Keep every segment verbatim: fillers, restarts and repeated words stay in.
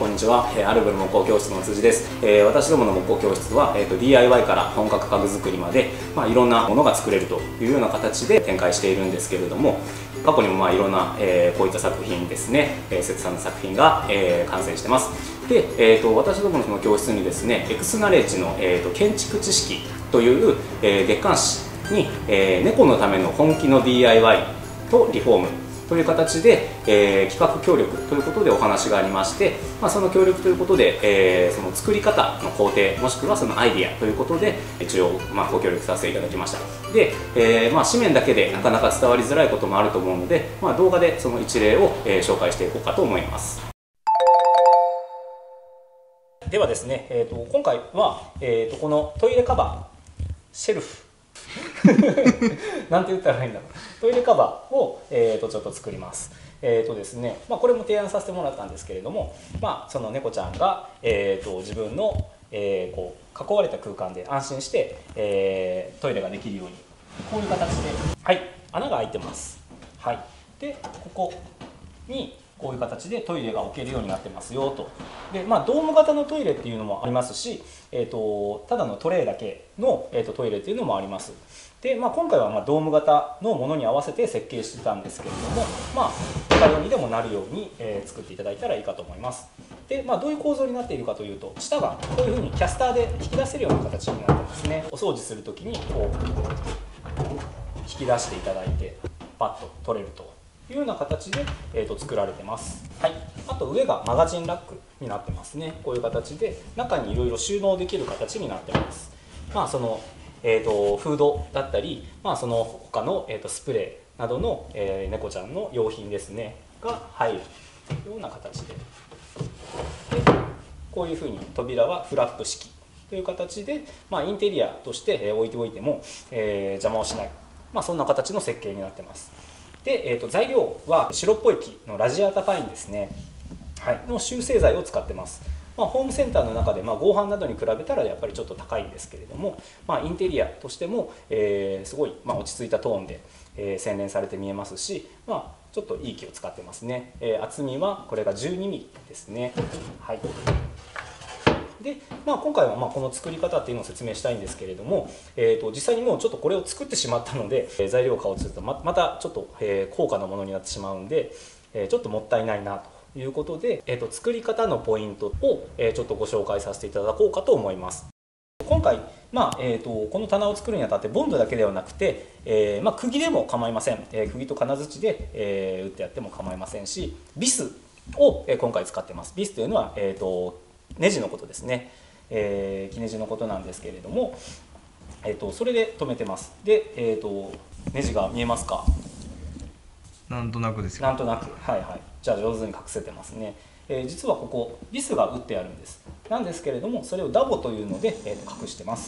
こんにちは、えー、アルブル木工教室の辻です。えー、私どもの木工教室は、えー、と ディーアイワイ から本格家具作りまで、まあ、いろんなものが作れるというような形で展開しているんですけれども、過去にもまあいろんな、えー、こういった作品ですね、えー、瀬戸さんの作品が、えー、完成してます。で、えー、と私どものその教室にですね、エクスナレッジの、えー、と建築知識という、えー、月刊誌に、えー、猫のための本気の ディーアイワイ とリフォームという形で、えー、企画協力ということでお話がありまして、まあ、その協力ということで、えー、その作り方の工程もしくはそのアイディアということで一応、まあ、ご協力させていただきました。で、えーまあ、紙面だけでなかなか伝わりづらいこともあると思うので、まあ、動画でその一例を、えー、紹介していこうかと思います。ではですね、えー、と今回は、えー、とこのトイレカバーシェルフなんて言ったらいいんだろう、トイレカバーを、えー、とちょっと作ります。えーとですねまあ、これも提案させてもらったんですけれども、まあ、その猫ちゃんが、えー、と自分の、えー、こう囲われた空間で安心して、えー、トイレができるようにこういう形で、はい、穴が開いてます。はい、でここにこういう形でトイレが置けるようになってますよと。で、まあ、ドーム型のトイレっていうのもありますし、えー、とただのトレーだけの、えー、とトイレっていうのもあります。で、まあ、今回はまあドーム型のものに合わせて設計してたんですけれども、まあ、いかようにでもなるように、えー、作っていただいたらいいかと思います。で、まあ、どういう構造になっているかというと、下がこういうふうにキャスターで引き出せるような形になってますね。お掃除する時にこう引き出していただいてパッと取れるというような形で、えー、と作られてます。はい、あと上がマガジンラックになってますね。こういう形で中にいろいろ収納できる形になってます。まあ、そのえー、とフードだったり、まあ、その他の、えー、とスプレーなどの、えー、猫ちゃんの用品ですねが入るような形で、でこういうふうに扉はフラップ式という形で、まあ、インテリアとして置いておいても、えー、邪魔をしない、まあ、そんな形の設計になってます。で、えー、と材料は白っぽい木のラジアータパインですね、はい、の集成材を使ってます。まあ、ホームセンターの中で、まあ、合板などに比べたらやっぱりちょっと高いんですけれども、まあ、インテリアとしても、えー、すごい、まあ、落ち着いたトーンで、えー、洗練されて見えますし、まあ、ちょっといい木を使ってますね。えー、厚みはこれがじゅうにミリですね。はい、でまあ、今回はまあこの作り方っていうのを説明したいんですけれども、えー、と実際にもうちょっとこれを作ってしまったので、えー、材料を買おうとすると ま, またちょっと、えー、高価なものになってしまうんで、えー、ちょっともったいないなということで、えー、と作り方のポイントを、えー、ちょっとご紹介させていただこうかと思います。今回、まあえー、とこの棚を作るにあたってボンドだけではなくて、えーまあ、釘でも構いません。えー、釘と金槌で、えー、打ってやっても構いませんし、ビスを、えー、今回使ってます。ビスというのは、えー、とネジのことですね。えー、木ネジのことなんですけれども、えー、とそれで留めてます。で、えー、とネジが見えますか？ なんとなくですよ。 なんとなく、はいはい。じゃあ上手に隠せてますね。えー、実はここビスが打ってあるんです。なんですけれども、それをダボというので、えー、と隠してます。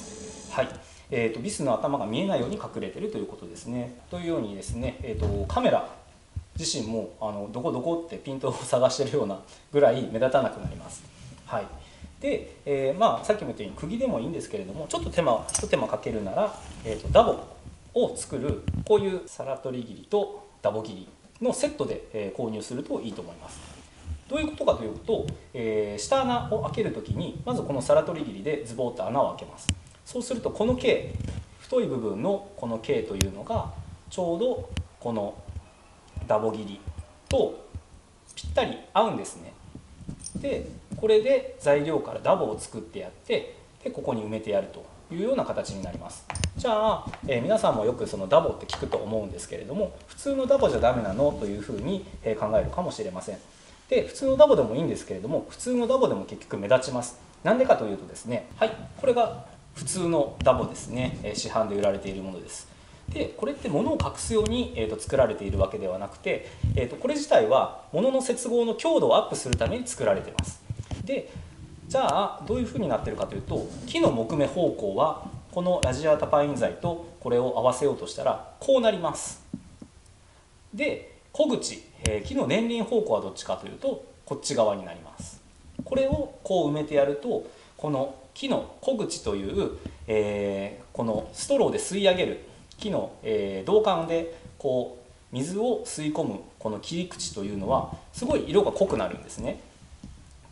はい。えー、とビスの頭が見えないように隠れてるということですね。というようにですね、えー、とカメラ自身もあのどこどこってピントを探してるようなぐらい目立たなくなります。はい。で、えーまあ、さっきも言ったように釘でもいいんですけれども、ちょっと手間一手間かけるなら、えー、とダボを作るこういう皿取り切りとダボ切りのセットで、えー、購入するといいと思います。どういうことかというと、えー、下穴を開けるときにまずこの皿取り切りでズボッと穴を開けます。そうするとこの径、太い部分のこの径というのがちょうどこのダボ切りとぴったり合うんですね。でこれで材料からダボを作ってやって、でここに埋めてやるというような形になります。じゃあ、えー、皆さんもよくそのダボって聞くと思うんですけれども、普通のダボじゃダメなのというふうに考えるかもしれません。で普通のダボでもいいんですけれども、普通のダボでも結局目立ちます。なんでかというとですね、はい、これが普通のダボですね。市販で売られているものです。でこれって物を隠すように、えー、と作られているわけではなくて、えー、とこれ自体は物の接合の強度をアップするために作られています。でじゃあどういうふうになっているかというと、木の木目方向はこのラジアータパイン材とこれを合わせようとしたらこうなります。で小口、えー、木の年輪方向はどっちかというとこっち側になります。これをこう埋めてやると、この木の小口という、えー、このストローで吸い上げる木の、えー、導管でこう水を吸い込むこの切り口というのはすごい色が濃くなるんですね。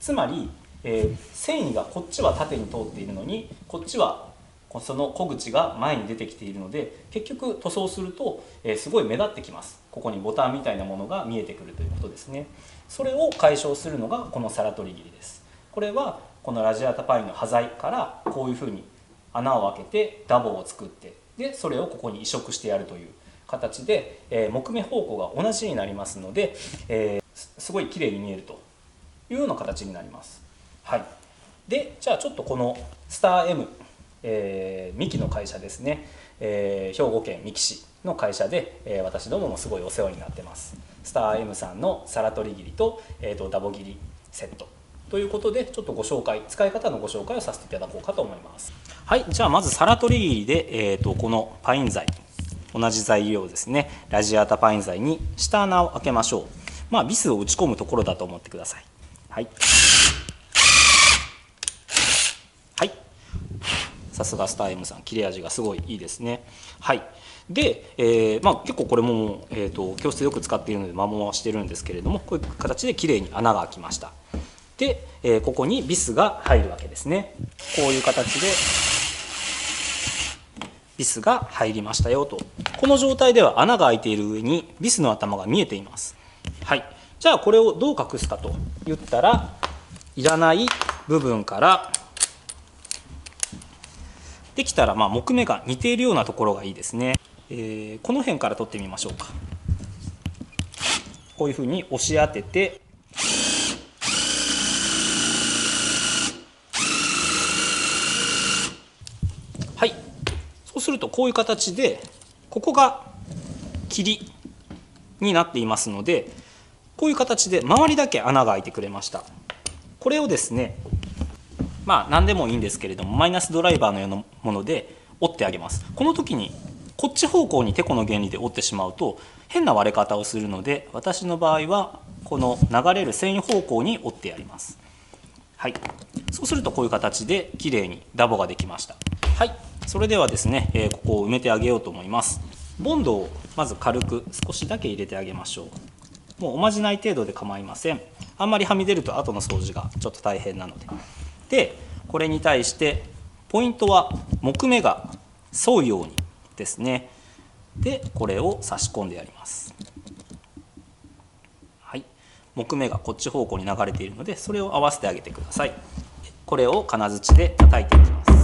つまり、えー、繊維がこっちは縦に通っているのにこっちはその小口が前に出てきているので、結局塗装すると、えー、すごい目立ってきます。ここにボタンみたいなものが見えてくるということですね。それを解消するのがこの皿取り切りです。これはこのラジアータパインの端材からこういうふうに穴を開けてダボを作って、でそれをここに移植してやるという形で、えー、木目方向が同じになりますので、えー、すごい綺麗に見えるというような形になります。はい、でじゃあちょっとこのスター エム、えー、三木の会社ですね、えー、兵庫県三木市の会社で、えー、私どももすごいお世話になってます。スター エム さんの皿取り切りと、えー、とダボ切りセットということで、ちょっとご紹介、使い方のご紹介をさせていただこうかと思います。はい、じゃあまず皿取り切りで、えー、とこのパイン材、同じ材料ですね、ラジアータパイン材に下穴を開けましょう。まあビスを打ち込むところだと思ってください。はい、はい、さすがスター エム さん、切れ味がすごいいいですね。はい、で、えーまあ、結構これも、えー、と教室でよく使っているので摩耗はしてるんですけれども、こういう形できれいに穴が開きました。で、えー、ここにビスが入るわけですね。こういう形でビスが入りましたよと。この状態では穴が開いている上にビスの頭が見えています。はい、じゃあこれをどう隠すかと言ったら、いらない部分からできたら、まあ木目が似ているようなところがいいですね。えー、この辺から取ってみましょうか。こういうふうに押し当てて、はい、そうするとこういう形で、ここが切りになっていますので、こういう形で周りだけ穴が開いてくれました。これをですね、まあ何でもいいんですけれども、マイナスドライバーのようなもので折ってあげます。この時にこっち方向にテコの原理で折ってしまうと変な割れ方をするので、私の場合はこの流れる繊維方向に折ってやります。はい、そうするとこういう形できれいにダボができました。はい、それではですね、えー、ここを埋めてあげようと思います。ボンドをまず軽く少しだけ入れてあげましょう。もうおまじない程度で構いません。あんまりはみ出ると後の掃除がちょっと大変なので。でこれに対してポイントは木目が沿うようにですね。でこれを差し込んでやります。はい、木目がこっち方向に流れているので、それを合わせてあげてください。これを金槌で叩いていきます。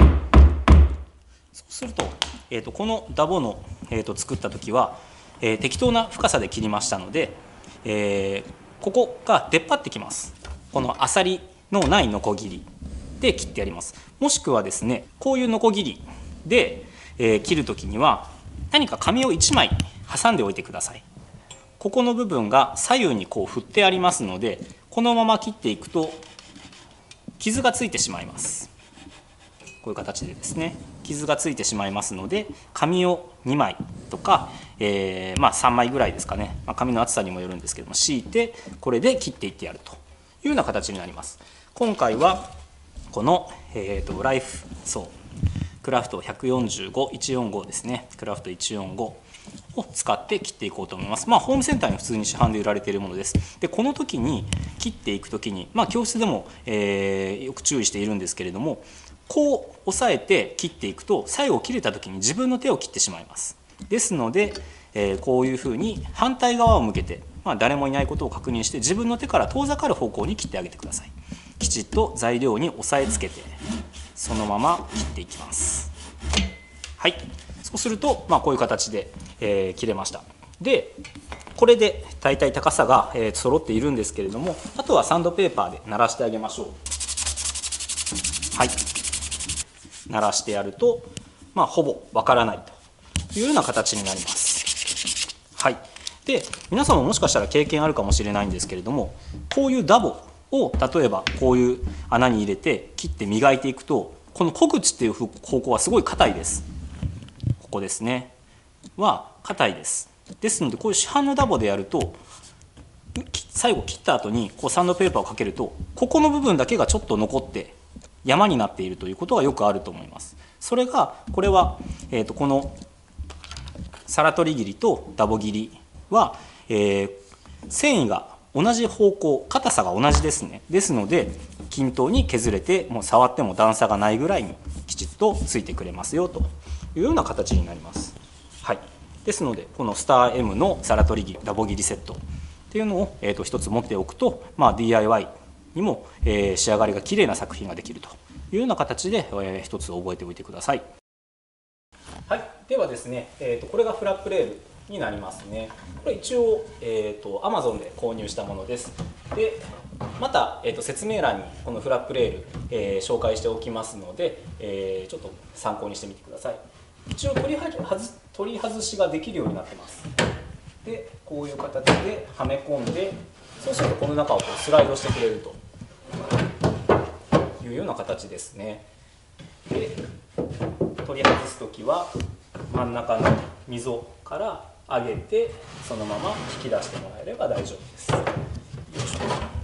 そうすると、えー、とこのダボの、えー、と作った時は、えー、適当な深さで切りましたので、えー、ここが出っ張ってきます。このあさりのないノコギリで切ってやります。もしくはですね、こういうノコギリで、えー、切る時には何か紙をいちまい挟んでおいてください。ここの部分が左右にこう振ってありますので、このまま切っていくと傷がついてしまいます。こういう形でですね、傷がついてしまいますので、紙をにまいとか、えー、まあさんまいぐらいですかね、まあ、紙の厚さにもよるんですけども、敷いてこれで切っていってやるというような形になります。今回はこの、えー、とライフソークラフトひゃくよんじゅうご、いちよんごですね、クラフトいちよんごを使って切っていこうと思います。まあホームセンターに普通に市販で売られているものです。でこの時に切っていく時に、まあ教室でも、えー、よく注意しているんですけれども、こう押さえて切っていくと最後切れた時に自分の手を切ってしまいます。ですので、えー、こういうふうに反対側を向けて、まあ、誰もいないことを確認して自分の手から遠ざかる方向に切ってあげてください。きちっと材料に押さえつけてそのまま切っていきます。はい、そうすると、まあ、こういう形で、えー、切れました。でこれで大体高さが、えー、揃っているんですけれども、あとはサンドペーパーで鳴らしてあげましょう。はい、鳴らしてやると、まあ、ほぼわからないというような形になります。はい、で皆さんももしかしたら経験あるかもしれないんですけれども、こういうダボを例えばこういう穴に入れて切って磨いていくと、この小口っていう方向はすごい硬いです。ここですねは硬いです。ですのでこういう市販のダボでやると、最後切った後にこうサンドペーパーをかけると、ここの部分だけがちょっと残って山になっているということがよくあると思います。それがこれは、えー、とこの皿取り切りとダボ切りは、えー、繊維が同じ方向、硬さが同じですね。ですので均等に削れて、もう触っても段差がないぐらいにきちっとついてくれますよというような形になります。はい、ですのでこのスター エム の皿取りダボ切りセットっていうのを、えー、と一つ持っておくと、まあ、ディーアイワイ にも、えー、仕上がりがきれいな作品ができるというような形で、えー、一つ覚えておいてください。はい、ではですね、えー、とこれがフラップレールになりますね。これ一応、えー、と アマゾン で購入したものです。でまた、えー、と説明欄にこのフラップレール、えー、紹介しておきますので、えー、ちょっと参考にしてみてください。一応取り外取り外しができるようになってます。でこういう形ではめ込んで、そうするとこの中をこうスライドしてくれるというような形ですね。で取り外す時は真ん中の溝から上げてそのまま引き出してもらえれば大丈夫です。よいしょ。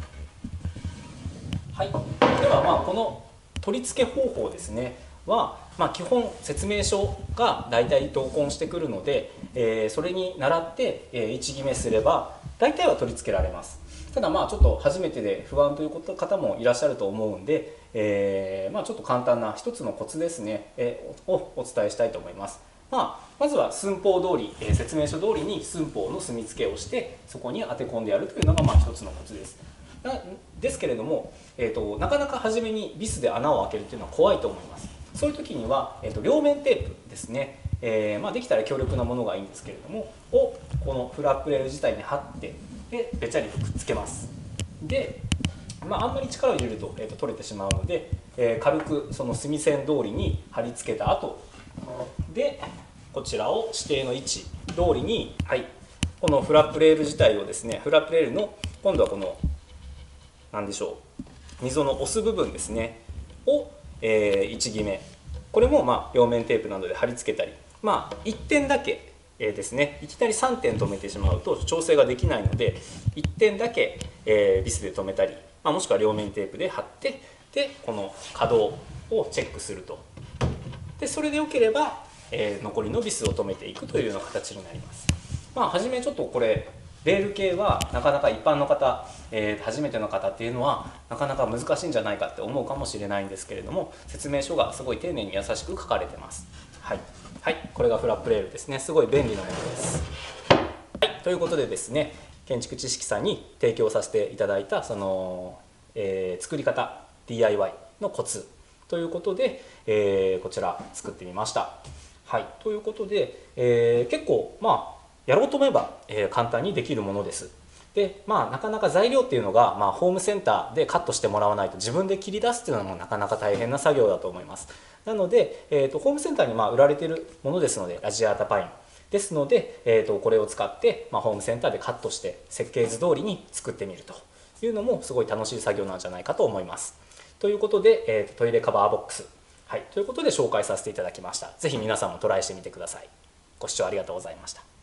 はい、ではまあこの取り付け方法ですねは、まあ、基本説明書が大体同梱してくるので、えー、それに倣って、えー、位置決めすれば大体は取り付けられます。ただまあちょっと初めてで不安という方もいらっしゃると思うんで、えーまあ、ちょっと簡単な一つのコツですね、えー、をお伝えしたいと思います。まあ、まずは寸法通り、えー、説明書通りに寸法の墨付けをしてそこに当て込んでやるというのがまあ一つのコツです。なですけれども、えーと、なかなか初めにビスで穴を開けるというのは怖いと思います。そういう時には、えーと、両面テープですね、えーまあ、できたら強力なものがいいんですけれどもをこのフラップレール自体に貼ってでべちゃりとくっつけます。で、まあ、あんまり力を入れると,、えーと取れてしまうので、えー、軽くその墨線通りに貼り付けた後でこちらを指定の位置通りに、はい、このフラップレール自体をですね、フラップレールの今度はこの何でしょう、溝の押す部分ですねを、えー、位置決め、これもまあ両面テープなどで貼り付けたり、まあいってんだけ、えー、ですね、いきなりさんてん止めてしまうと調整ができないのでいってんだけ、えー、ビスで止めたり、まあ、もしくは両面テープで貼ってでこの可動をチェックすると。でそれでよければ、えー、残りのビスを止めていくというような形になります。まあ初めちょっとこれレール系はなかなか一般の方、えー、初めての方っていうのはなかなか難しいんじゃないかって思うかもしれないんですけれども、説明書がすごい丁寧に優しく書かれてます。はい、はい、これがフラップレールですね。すごい便利なものです。はい、ということでですね、建築知識さんに提供させていただいたその、えー、作り方 ディーアイワイ のコツということで、えー、こちら作ってみました。はい、ということで、えー、結構まあやろうと思えば、えー、簡単にできるものです。で、まあ、なかなか材料っていうのが、まあ、ホームセンターでカットしてもらわないと自分で切り出すっていうのもなかなか大変な作業だと思います。なので、えー、とホームセンターにまあ売られているものですので、ラジアータパインですので、えー、とこれを使って、まあ、ホームセンターでカットして設計図通りに作ってみるというのもすごい楽しい作業なんじゃないかと思います。ということで、えー、とトイレカバーボックス、はい、ということで紹介させていただきました。ぜひ皆さんもトライしてみてください。ご視聴ありがとうございました。